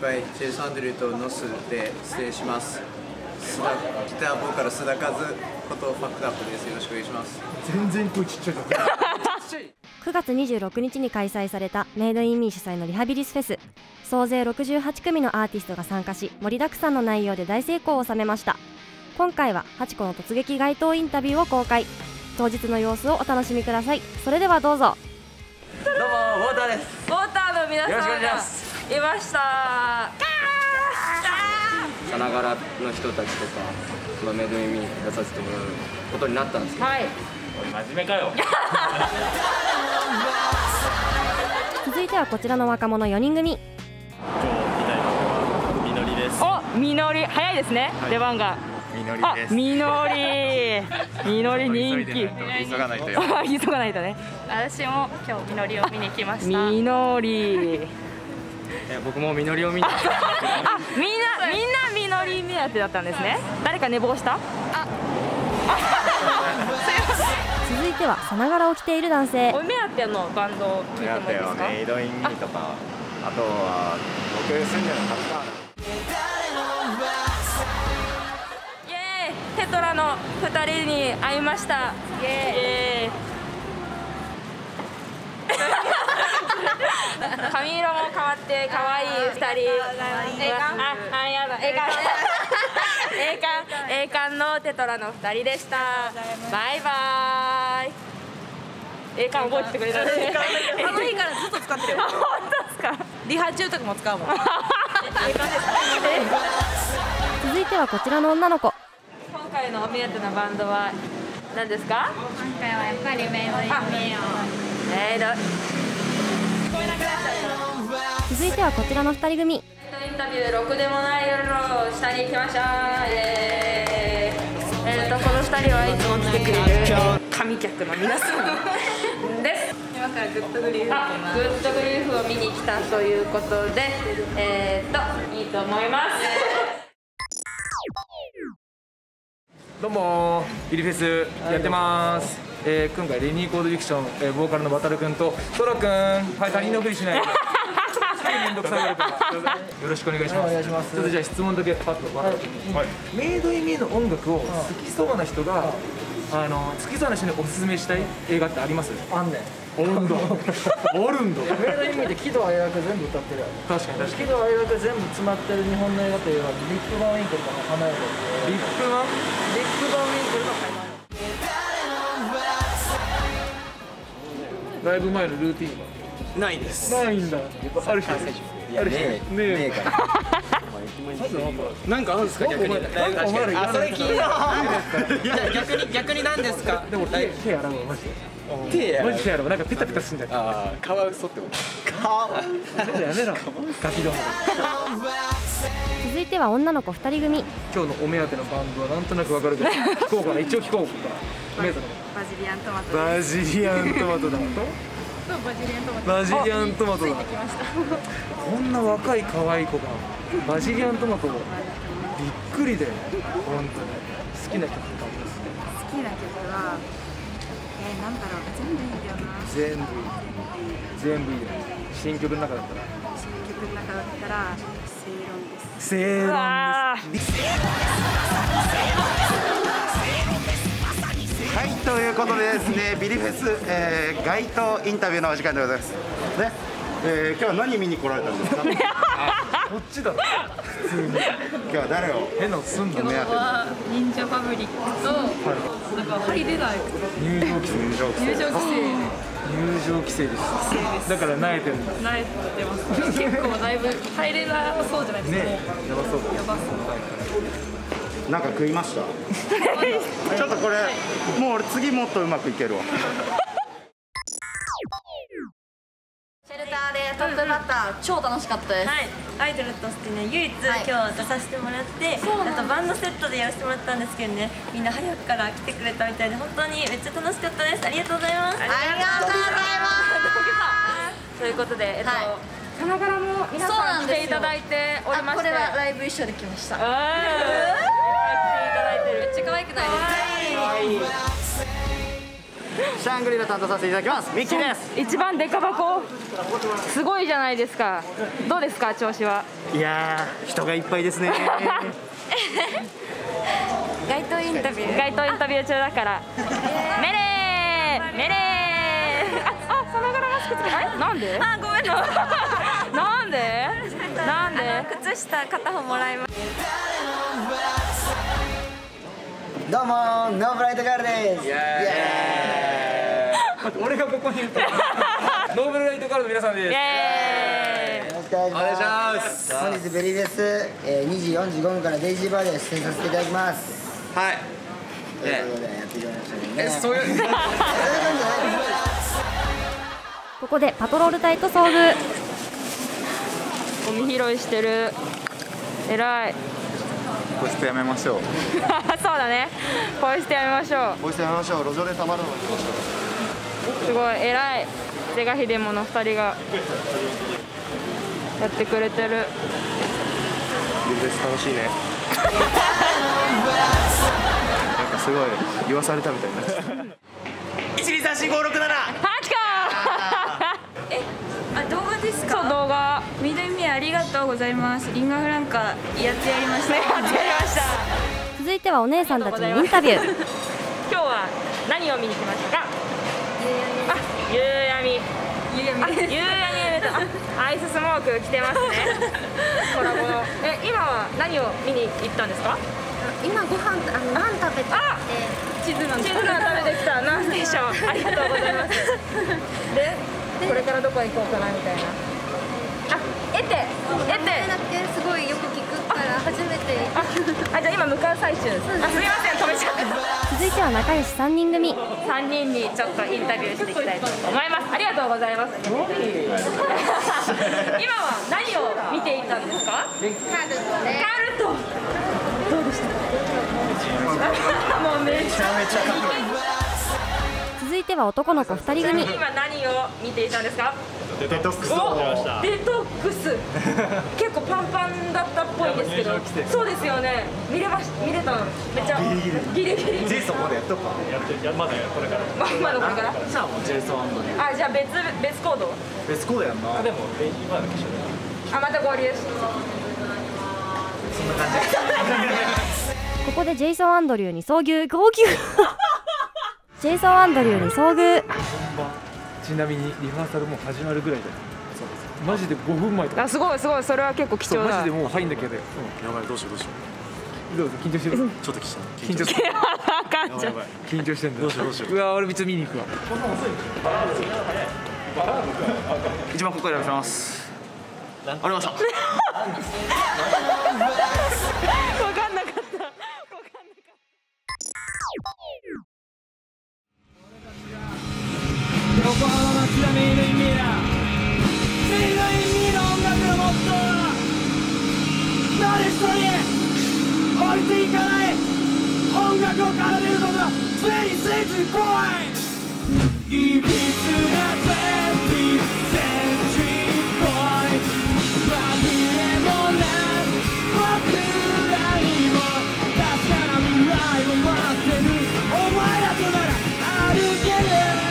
輩チェイス・アンドリューとノスで出演します。ギターボーカル須田和ことファックアップです。よろしくお願いします。 全然声ちっちゃい 9月26日に開催されたメイドインミー主催のリハビリスフェス。総勢68組のアーティストが参加し、盛りだくさんの内容で大成功を収めました。今回はハチコの突撃街頭インタビューを公開。当日の様子をお楽しみください。それではどうぞ。 どうもウォーターです。 ウォーターの皆さんがいました。 さながらの人たちとかメイドインミーに出させてもらうことになったんですけど、 はい、 真面目かよ。 続いてはこちらの若者4人組。 今日みたいなのはみのりです。 お、みのり早いですね、出番が。 みのりです。 みのりみのり人気。 急がないとよ。 急がないとね。 私も今日みのりを見に来ました。 みのり僕もみのりを見に来た。 みんなみのり目当てだったんですね。誰か寝坊した？ 続いてはさながらを着ている男性。 お目当てのバンドを聞いてもいいですか？ メイドインミーとか、あとは僕住んでるの立川。 イエーイ、テトラの2人に会いました。イエーイ髪色も変わって可愛い2人。栄冠のテトラの2人でした。バイバーイ。栄冠覚えててくれたんですね。 寒いからずっと使ってるよ。 本当ですか？ リハ中とかも使うもん。 続いてはこちらの女の子。 今回のお目当てのバンドは何ですか？ 今回はやっぱりメイドインミーを。 メイド。 続いてはこちらの2人組。 インタビューろくでもない夜の下に来ました。イエーイ。この2人はいつも来てくれる神客の皆さんです。 今からグッドグリーフグッドグリーフを見に来たということで、いいと思います。 どうもビリフェスやってます。今回レニーコードディクション、ボーカルのバタル君とソラ君、他人のふりしないで。めんどくさがるから。よろしくお願いします。ちょっとじゃあ質問だけパッとバタル君に。メイドインミーの音楽を好きそうな人が好きそうな人におすすめしたい映画ってあります？ あんねん。 あるんだ。あるんだ。 メイドインミーって喜怒哀楽全部歌ってるやん。 確かに確かに。 喜怒哀楽全部詰まってる日本の映画というのはビッグバンウィンクルとか離れてリップマン？ ビッグバンウィンクルの会話。 ライブ前のルーティンはないです。 ないんだ。ある日。ある日。ねえから。 なんかあるんですか逆に。あ、それ聞いた。逆に何ですか。 でも手洗うわマジで。マジで洗う。なんかペタペタすんだよ。 ああ、カワウソってこと。カワウソ。 やめろ。ガキども。 続いては女の子2人組。 今日のお目当てのバンドはなんとなくわかるけど、聞こうかな。一応聞こうか。お目当ての。 バジリアントマト。 バジリアントマトだ。 バジリアントマト。 バジリアントマトだ。 ついてきました。 こんな若い可愛い子がバジリアントマトをびっくりで、本当に好きな曲ってあります？ 好きな曲はなんだろう、全部いいんだよな。 全部いいよ。新曲の中だったら。 新曲の中だったら正論です。 正論です。 はい、ということでですね、ビリフェス、街頭インタビューのお時間でございます。ね、今日は何見に来られたんですか？ こっちだろ。普通に。 今日は誰を？ 変なのすんの。 今日は忍者ファブリックと、なんか入れない入場規制です。だから慣れてるんだ。 慣れてます。結構だいぶ入れなそうじゃないですか。 ね、やばそう。 やばそう。 なんか食いました？ちょっとこれ、もう俺次もっとうまくいけるわ。 シェルターでトップバッター、超楽しかったです。 はい、アイドルとしてね、唯一今日出させてもらって、あとバンドセットでやらせてもらったんですけどね、みんな早くから来てくれたみたいで本当にめっちゃ楽しかったです。ありがとうございます。 ありがとうございます。 ということで、さながらも皆さん来ていただいておりまして、 これはライブ一緒で来ました。 来ていただいてる。 めっちゃ可愛くないですか？ シャングリラ担当させていただきます。ミッキーです。 一番デカ箱。 すごいじゃないですか。どうですか調子は。 いやー人がいっぱいですね。 街頭インタビュー中だから。メレーメレー。あさながらマスクつけて。なんで？あごめんなさい。なんで？なんで？靴下片方もらいます。 どうもノーブライトガールです。 俺がここにいるとノーブルライトガールの皆さんです。 お願いします。本日ベリーフェス、2時45分からデイジーバーで出演させていただきます。 はい。 ということでやっていきましょうね。 そういうここでパトロール隊と遭遇。 ゴミ拾いしてる。偉い。 ポイ捨てやめましょう。 そうだね。ポイ捨てやめましょう。 ポイ捨てやめましょう。路上でたまるの。 すごい偉い。是が非でもの2人がやってくれてる。 ビルフェス楽しいね。なんかすごい言わされたみたいになっちゃった。1234567。 あ、動画ですか？そう、動画。 緑ありがとうございます。リンガーフランカやってやりました。 やってやりました。 続いてはお姉さんたちにインタビュー。 今日は何を見に来ましたか？夕闇。アイススモーク着てますね。コラボの。今は何を見に行ったんですか？ 今ご飯ナン食べてきて。 地図ナン食べてきた。なんでしょう。ありがとうございます。で、これからどこ行こうかなみたいな。エテだけすごいよく聞くから初めて。 じゃあ今向かう最中です。すみません止めちゃって。 続いては仲良し3人組。 3人にちょっとインタビューしていきたいと思います。ありがとうございます。今は何を見ていたんですか？カルト。どうでした？もうめちゃめちゃかっこいい。 続いては男の子2人組。 今何を見ていたんですか？ デトックスを出ました。 デトックス結構パンパンだったっぽいんですけど、そうですよね。見れたのめっちゃギリギリ。 ジェイソンまだやっとくか。まだこれから。 まだこれから。 じゃあもうジェイソンじゃあ別コード？ 別コードやんな。でも今だけ一緒だ。 また合流し。 そんな感じ。 ここでジェイソン・アンドリューに遭遇。ジェイソン・アンドリューに遭遇。 ちなみにリハーサルもう始まるぐらいだよ。マジで5分前とか。 すごいそれは結構貴重だ。 マジでもう入んだけど。 やばいどうしよう。 どうぞ緊張してる。 ちょっと緊張してる。緊張してんだ。どうしよう。うわ俺別に見に行くわ。 一番ここからやります。ありました。 分かんなかった。 横浜町田メイドインミラー。メイドインミラー音楽のモットーは誰一人降りていかない。音楽を奏でることは常にスイッチ怖い。いびつな20th century boy。紛れもない僕らにも確かな未来を待ってる。お前らとなら歩ける。